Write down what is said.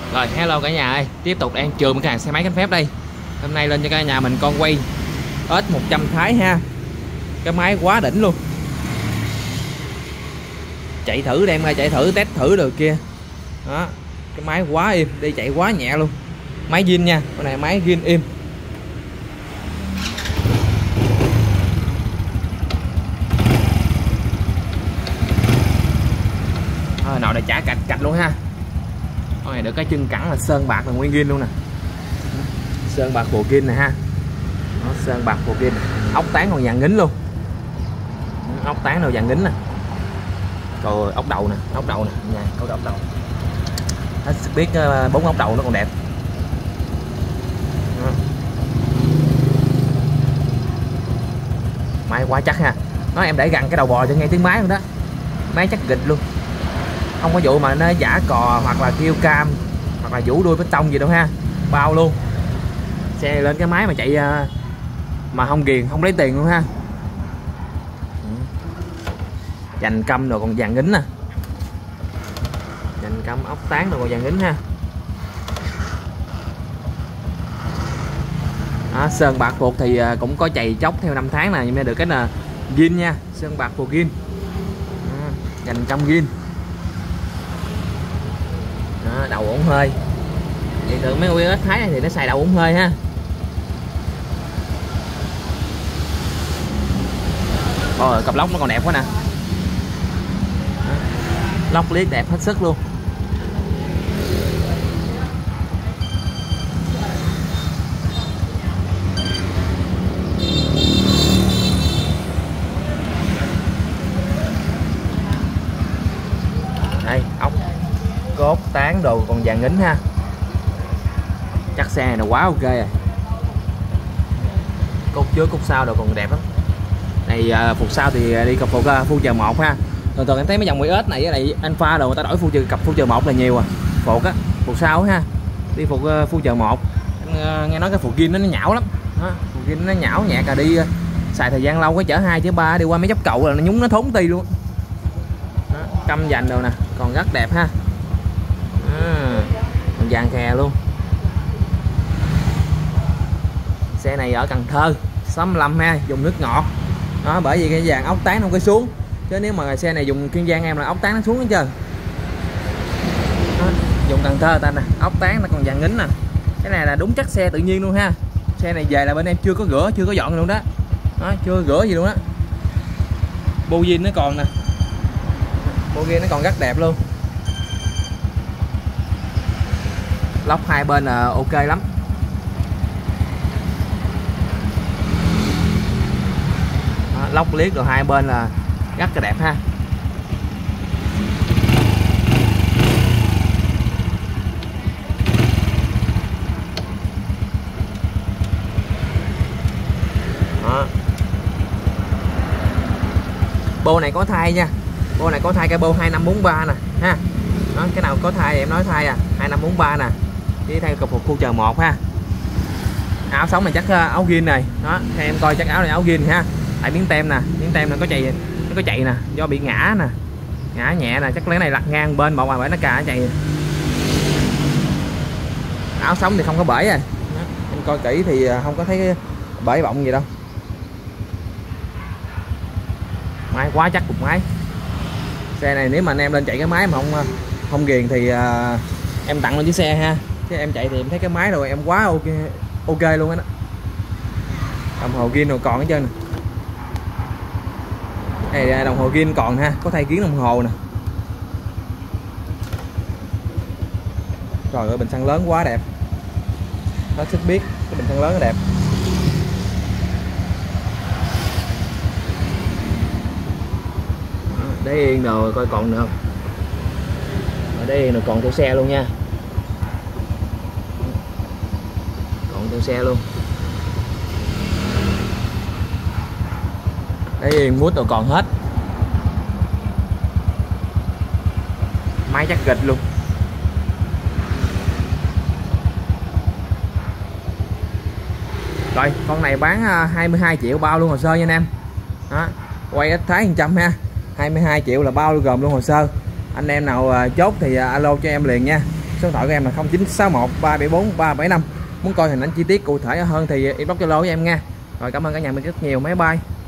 Rồi hello cả nhà ơi, tiếp tục đang chườm cái hàng xe máy cánh phép đây. Hôm nay lên cho cả nhà mình con quay S100 Thái ha. Cái máy quá đỉnh luôn. Chạy thử, đem ra chạy thử, test thử được kia. Đó, cái máy quá im, đi chạy quá nhẹ luôn. Máy zin nha, con này máy zin im. Nào để chả cạch luôn ha. Con này được cái chân cẳng là sơn bạc là nguyên zin luôn nè. Sơn bạc bộ zin nè ha. Đó, sơn bạc bộ zin. Ốc tán còn vàng ngính luôn. Ốc tán đâu vàng ngính nè. Rồi ốc đầu nè, ốc đầu nè, nha, có ốc đầu. Hết biết 4 ốc đầu nó còn đẹp. Đó. Máy quá chắc ha. Nói em để gần cái đầu bò cho nghe tiếng máy luôn đó. Máy chắc gịch luôn. Không có vụ mà nó giả cò hoặc là kêu cam hoặc là vũ đuôi bê tông gì đâu ha, bao luôn. Xe này lên cái máy mà chạy mà không ghiền, không lấy tiền luôn ha. Dành câm rồi còn vàng ngính nè, dành câm ốc tán rồi còn vàng ngính ha. Đó, sơn bạc phuộc thì cũng có chày chóc theo năm tháng nè, nhưng mà được cái là zin nha, sơn bạc phuộc zin, dành câm zin. Đó, đầu ổn hơi thì thường mấy OS Thái này thì nó xài đầu ổn hơi ha. Rồi cặp lốc nó còn đẹp quá nè. Đó, lốc liếc đẹp hết sức luôn. Đây ốc cốt tán đồ còn vàng ngính ha. Chắc xe này là quá ok rồi. Cốt trước cốt sau đồ còn đẹp lắm. Này phục sau thì đi cặp phục Future 1 ha. Thường em thấy mấy dòng 10S này với lại Alpha đồ người ta đổi cặp Future 1 là nhiều à. Phục á, phục sau ha. Đi phục Future 1. Nghe nói cái phục zin nó nhão lắm. Đó, phục zin nó nhão nhẹ cả đi xài thời gian lâu cái chở 2 chở 3 đi qua mấy dốc cầu là nó nhúng nó thốn ti luôn. Đó, căm dành đồ nè, còn rất đẹp ha. Còn vàng khè luôn. Xe này ở Cần Thơ 65 ha, dùng nước ngọt. Đó, bởi vì cái vàng ốc tán không có xuống, chứ nếu mà xe này dùng Kiên Giang em là ốc tán nó xuống hết trơn. Dùng Cần Thơ ta nè, ốc tán nó còn vàng ngính nè. Cái này là đúng chất xe tự nhiên luôn ha. Xe này về là bên em chưa có rửa, chưa có dọn luôn đó. Đó, chưa rửa gì luôn đó. Bô zin nó còn nè, bô zin nó còn rất đẹp luôn. Lóc hai bên là ok lắm. Đó, lóc liếc rồi hai bên là rất là đẹp ha. Đó. Bô này có thai nha. Bô này có thai cái bô 2543 nè ha. Đó, cái nào có thai thì em nói thai à, 2543 nè. Đi theo cặp phục Future 1 ha. Áo sống này chắc áo zin này. Đó, theo em coi chắc áo này áo zin ha. Tại miếng tem nè, miếng tem nó có chạy nè, do bị ngã nè. Ngã nhẹ nè, chắc cái này lật ngang bên một ngoài bể nó cà chạy. Áo sống thì không có bể rồi. Đó, em coi kỹ thì không có thấy bể bọng gì đâu. Máy quá chắc cục máy. Xe này nếu mà anh em lên chạy cái máy mà không ghiền thì em tặng luôn chiếc xe ha. Chứ em chạy thì em thấy cái máy rồi em quá ok luôn á đó. Đồng hồ zin rồi còn hết trơn nè. Đây đồng hồ zin còn ha, có thay kiến đồng hồ nè. Trời ơi bình xăng lớn quá đẹp. Hết sức biết cái bình xăng lớn nó đẹp. Để yên rồi coi còn nữa không. Ở đây là còn theo xe luôn nha. Còn theo xe luôn. Đấy yên mút rồi còn hết. Máy chắc gịch luôn. Rồi con này bán 22 triệu bao luôn hồ sơ nha anh em. Đó, quay ít Thái 100 ha. 22 triệu là bao gồm luôn hồ sơ. Anh em nào chốt thì alo cho em liền nha. Số điện thoại của em là 0961 374 375. Muốn coi hình ảnh chi tiết cụ thể hơn thì inbox Zalo với em nha. Rồi cảm ơn cả nhà mình rất nhiều. Máy bay.